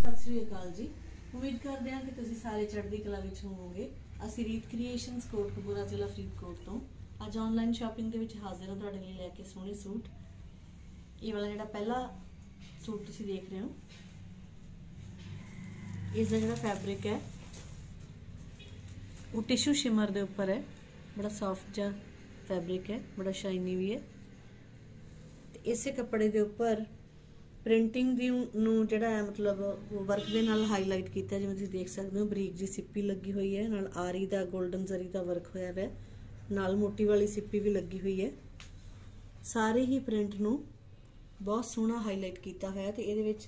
सत श्री अकाल जी। उम्मीद करते हैं कि तुसीं सारे चढ़दी कला विच होवोगे। असीं रीत क्रिएशनस कोटकपूरा जिला फरीदकोट तो अज ऑनलाइन शॉपिंग दे विच हाजिर हां तुहाडे लई लैके सोहणे सूट। ये वाला जिहड़ा पहला सूट तुसीं देख रहे हो, इसका जिहड़ा फैब्रिक है वो टिशू शिमर दे उपर है। बड़ा सॉफ्ट जा फैब्रिक है, बड़ा शाइनी भी है। इसे कपड़े दे उपर प्रिंटिंग दी नूं जिहड़ा है मतलब वर्क दे नाल हाईलाइट कीता, जिवें तुसीं देख सकदे हो। बरीक जी सिप्पी लगी हुई है, नाल आरी दा गोल्डन जरी दा वर्क होया है, नाल मोटी वाली सिप्पी भी लगी हुई है। सारे ही प्रिंट नूं बहुत सोहना हाईलाइट कीता होया ते इहदे विच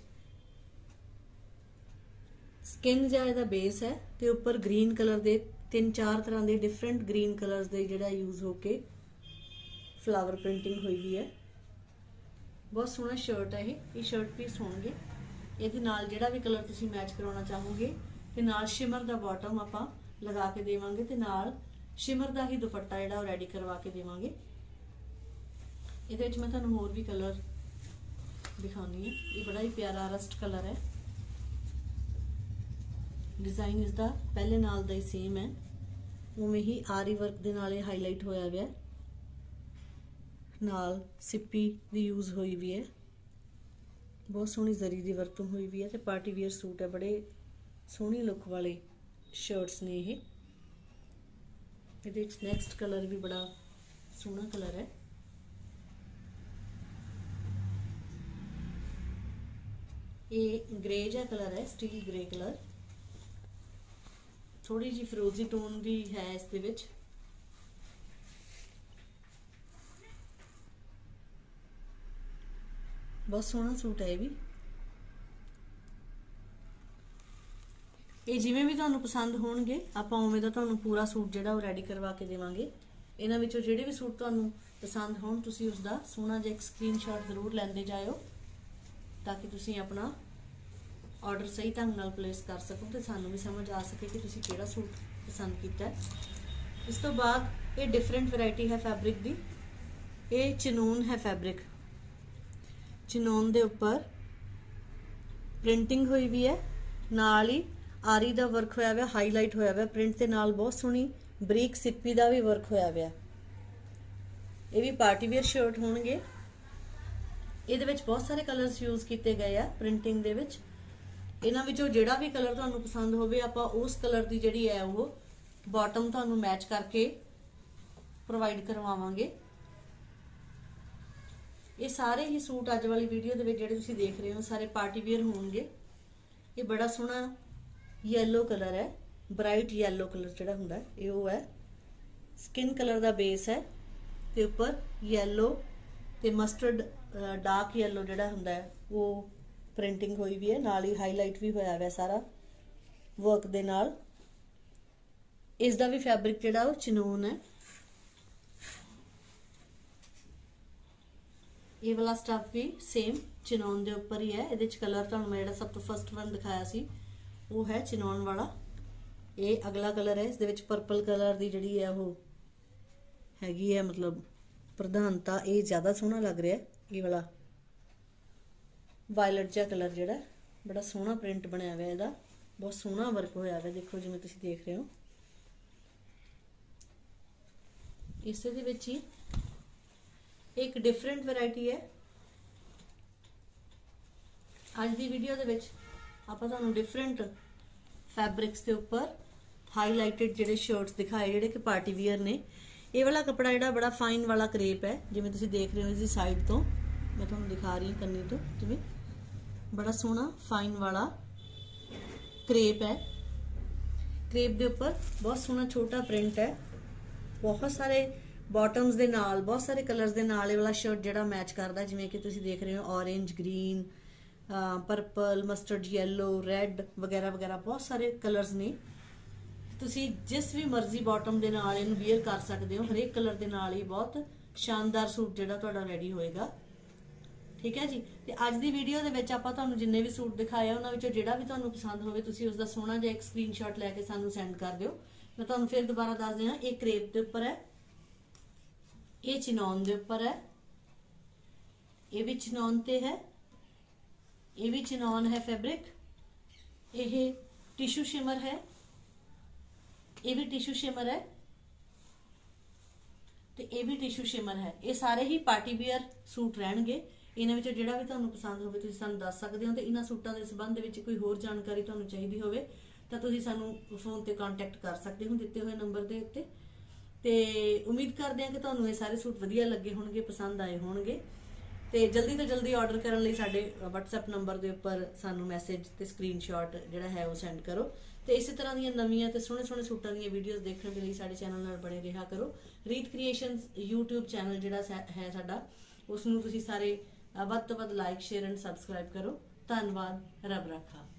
स्किन जिहा इहदा बेस है ते उपर ग्रीन कलर दे 3-4 तरह के डिफरेंट ग्रीन कलर्स दे जिहड़ा यूज होके फ्लावर प्रिंटिंग हुई हुई है। बहुत सोहना शर्ट है ये शर्ट पीस होंगे। ये नाल जिहड़ा भी कलर तुसीं मैच करवाना चाहोगे ते नाल शिमर दा बॉटम आपां लगा के देवांगे ते नाल शिमर दा ही दुपट्टा जिहड़ा रेडी करवा के देवांगे। इहदे विच मैं तुहानूं होर भी कलर दिखानी है। ये बड़ा ही प्यारा रस्ट कलर है। डिजाइन इसका पहले नाल दा ही सेम है, उवें ही आरी वर्क दे नाल हाईलाइट होया गया, नाल सिप्पी दी यूज हुई भी है। बहुत सोहनी जरी दी वरतों हुई भी है ते पार्टी वेयर सूट है। बड़े सोहनी लुक वाले शर्ट्स ने ये। नैक्सट कलर भी बड़ा सोहना कलर है। ये ग्रे जा कलर है, स्टील ग्रे कलर। थोड़ी जी फिरोजी टोन भी है इस दे विच। बहुत सोहना सूट है। ये जिवें भी तुहानूं पसंद होणगे आपां उवें दा तुहानूं पूरा सूट जिहड़ा वो रेडी करवा के देवांगे। इन्हां विचों जिहड़े भी सूट तुहानूं पसंद होण तुसीं उसदा सोहना जिहा एक स्क्रीनशॉट जरूर लैंदे जाओ ताकि तुसीं अपना ऑर्डर सही ढंग नाल प्लेस कर सको ते सानूं भी समझ आ सके कि तुसीं किहड़ा सूट पसंद कीता है। इस तो बाद ये डिफरेंट वैरायटी है फैब्रिक दी। ये चिनून है फैब्रिक, चिनोन दे उपर प्रिंटिंग हुई भी है, नाल ही आरी दा वर्क होया हुआ, हाईलाइट होया हुआ प्रिंट के नाल। बहुत सोहनी बरीक सिप्पी दा भी वर्क होया हुआ। ये भी पार्टी वेयर शर्ट होणगे। इहदे विच बहुत सारे कलर्स यूज किए गए हैं प्रिंटिंग दे विच। इन्हां विचों जिहड़ा भी कलर तुहानूं पसंद होवे आपां उस कलर दी जिहड़ी है वो बॉटम तुहानूं मैच करके प्रोवाइड करवावांगे। ये सारे ही सूट अज वाली वीडियो दे विच जिहड़े तुसीं देख रहे हो सारे पार्टी वेयर होणगे। ये बड़ा सोहना येलो कलर है, ब्राइट येलो कलर जिहड़ा हुंदा है ये वो है। स्किन कलर दा बेस है ते उपर येलो ते मस्टर्ड डार्क येलो जिहड़ा हुंदा है वो प्रिंटिंग हुई भी है, नाल ही हाईलाइट भी होया हुआ सारा वर्क दे नाल। इसदा भी फैब्रिक जिहड़ा वो चिनोन है। ये वाला स्टफ भी सेम चिनोन दे उपर ही है। इहदे च कलर तुहानूं मैं जिहड़ा सब तो फर्स्ट वन दिखाया सी वो है चिनोन वाला। ये अगला कलर है। इस दे विच पर्पल कलर दी जिहड़ी है वो हैगी है मतलब प्रधानता। ये ज़्यादा सोहना लग रहा है। ये वाला वायलट जा कलर जिहड़ा बड़ा सोहना प्रिंट बनया हुआ इहदा, बहुत सोहना वर्क होया हुआ। देखो जिवें तुसीं देख रहे हो इस दे विच ही एक डिफरेंट वैरायटी है। आज की वीडियो दे विच आपां तुहानूं डिफरेंट फैब्रिक्स के उपर हाईलाइटेड जिहड़े शर्ट्स दिखाए जिहड़े कि पार्टी वेयर ने। ये वाला कपड़ा जिहड़ा बड़ा फाइन वाला क्रेप है, जिवें तुसीं देख रहे हो इसकी साइड तो मैं तुहानूं दिखा रही हूँ कन्नी तो जिवें बड़ा सोहना फाइन वाला क्रेप है। क्रेप के उपर बहुत सोहना छोटा प्रिंट है। बहुत सारे बॉटम्स दे नाल बहुत सारे कलर्स दे नाल ये वाला शर्ट जिहड़ा मैच करदा, जिवें कि तुसीं देख रहे हो orange, green, purple, mustard yellow, red वगैरह वगैरह बहुत सारे कलर्स ने। तुसीं जिस भी मर्जी बॉटम दे नाल इहनूं वेयर कर सकदे हो। हरेक कलर दे नाल ही बहुत शानदार सूट जिहड़ा तुहाडा रेडी होएगा। ठीक है जी। ते अज दी वीडियो दे विच आपां तुहानूं जिन्ने भी सूट दिखाए उन्हां विचों जिहड़ा भी तुहानूं पसंद होवे तुसीं उसदा सोहना जिहा एक स्क्रीनशॉट लैके सानूं सेंड कर दिओ। मैं तुहानूं फिर दोबारा दस दियां, ये क्रेप दे उपर है, ये चिनोन दे उपर है, ये भी चिनोन ते है, ये भी चिनोन है फैब्रिक, ਇਹ ਟਿਸ਼ੂ ਸ਼ਿਮਰ ਹੈ, ਇਹ ਵੀ ਟਿਸ਼ੂ ਸ਼ਿਮਰ ਹੈ ਤੇ ਇਹ ਵੀ ਟਿਸ਼ੂ ਸ਼ਿਮਰ ਹੈ। ਇਹ ਸਾਰੇ ਹੀ ਪਾਰਟੀ ਵੇਅਰ ਸੂਟ ਰਹਿਣਗੇ। ਇਹਨਾਂ ਵਿੱਚੋਂ ਜਿਹੜਾ ਵੀ ਤੁਹਾਨੂੰ ਪਸੰਦ ਹੋਵੇ ਤੁਸੀਂ ਸਾਨੂੰ ਦੱਸ ਸਕਦੇ ਹੋ। ਤੇ ਇਹਨਾਂ ਸੂਟਾਂ ਦੇ ਸੰਬੰਧ ਦੇ ਵਿੱਚ ਕੋਈ ਹੋਰ ਜਾਣਕਾਰੀ ਤੁਹਾਨੂੰ ਚਾਹੀਦੀ ਹੋਵੇ ਤਾਂ ਤੁਸੀਂ ਸਾਨੂੰ ਫੋਨ ਤੇ ਕੰਟੈਕਟ ਕਰ ਸਕਦੇ ਹੋ ਦਿੱਤੇ ਹੋਏ ਨੰਬਰ ਦੇ ਉੱਤੇ। ਤੇ ਉਮੀਦ ਕਰਦੇ ਹਾਂ ਕਿ ਤੁਹਾਨੂੰ ਇਹ ਸਾਰੇ ਸੂਟ ਵਧੀਆ ਲੱਗੇ ਹੋਣਗੇ, ਪਸੰਦ ਆਏ ਹੋਣਗੇ। ਤੇ ਜਲਦੀ ਤੋਂ ਜਲਦੀ ਆਰਡਰ ਕਰਨ ਲਈ ਸਾਡੇ WhatsApp ਨੰਬਰ ਦੇ ਉੱਪਰ ਸਾਨੂੰ ਮੈਸੇਜ ਤੇ ਸਕਰੀਨਸ਼ਾਟ ਜਿਹੜਾ ਹੈ ਉਹ ਸੈਂਡ ਕਰੋ। ਤੇ ਇਸੇ ਤਰ੍ਹਾਂ ਦੀਆਂ ਨਵੀਆਂ ਤੇ ਸੋਹਣੇ ਸੋਹਣੇ ਸੂਟਾਂ ਦੀਆਂ ਵੀਡੀਓਜ਼ ਦੇਖਣ ਦੇ ਲਈ ਸਾਡੇ ਚੈਨਲ ਨਾਲ ਬਣੇ ਰਿਹਾ ਕਰੋ। ਰੀਤ ਕ੍ਰੀਏਸ਼ਨਸ YouTube ਚੈਨਲ ਜਿਹੜਾ ਹੈ ਸਾਡਾ, ਉਸ ਨੂੰ ਤੁਸੀਂ ਸਾਰੇ ਵੱਧ ਤੋਂ ਵੱਧ ਲਾਈਕ, ਸ਼ੇਅਰ ਐਂਡ ਸਬਸਕ੍ਰਾਈਬ ਕਰੋ। ਧੰਨਵਾਦ। ਰੱਬ ਰਾਖਾ।